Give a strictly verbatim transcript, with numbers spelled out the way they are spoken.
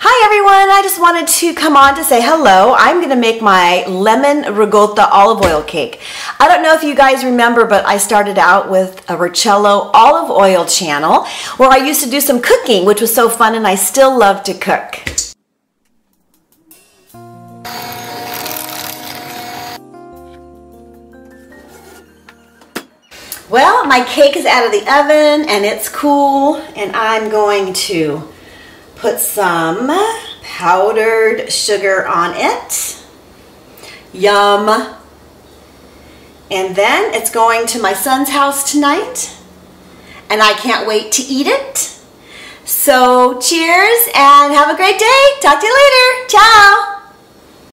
Hi everyone, I just wanted to come on to say hello. I'm going to make my lemon ricotta olive oil cake. I don't know if you guys remember, but I started out with a Ruccello olive oil channel where I used to do some cooking, which was so fun, and I still love to cook. Well, my cake is out of the oven and it's cool, and I'm going to put some powdered sugar on it. Yum. And then it's going to my son's house tonight, and I can't wait to eat it. So cheers and have a great day. Talk to you later. Ciao.